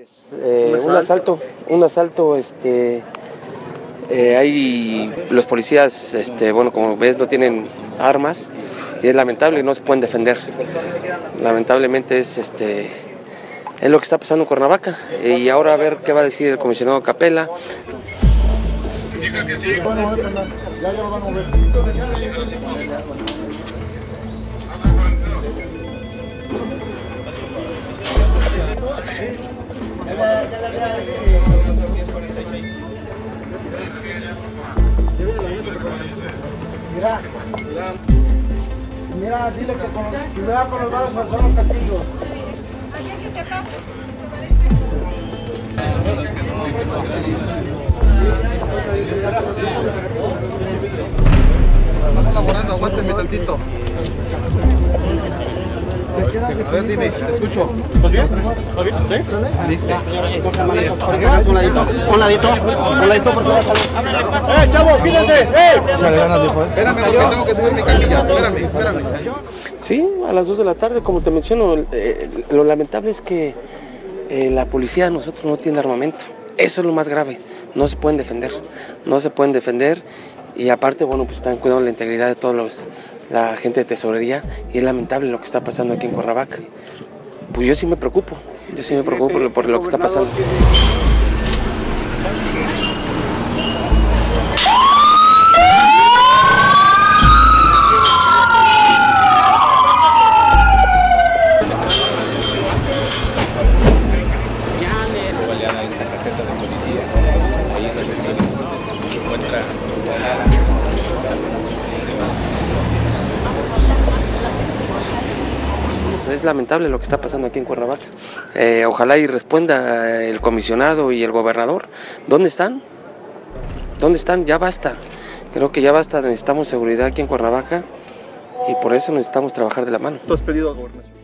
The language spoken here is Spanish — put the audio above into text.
Un asalto, hay los policías, bueno, como ves, no tienen armas y es lamentable, no se pueden defender. Lamentablemente es lo que está pasando en Cuernavaca y ahora a ver qué va a decir el comisionado Capela. Mira, dile que cuidado con los vasos, son los castigos. Estamos laborando, aguántenme tantito. A ver, dime, te escucho. ¿Estás bien? ¿Estás bien? ¿Sí? Listo. Un ladito, por favor. Chavos, quídense! Espérame, porque tengo que subir mi camilla. Espérame. Sí, a las 2 de la tarde, como te menciono, lo lamentable es que la policía de nosotros no tiene armamento. Eso es lo más grave, no se pueden defender, y aparte, bueno, pues están cuidando la integridad de todos la gente de tesorería y es lamentable lo que está pasando aquí en Cuernavaca. Pues yo sí me preocupo por lo que está pasando. A esta caseta de policía, ahí es donde se encuentra Es lamentable lo que está pasando aquí en Cuernavaca. Ojalá y responda el comisionado y el gobernador. ¿Dónde están? Ya basta. Creo que ya basta, necesitamos seguridad aquí en Cuernavaca y por eso necesitamos trabajar de la mano. ¿Tú has pedido a gobernación?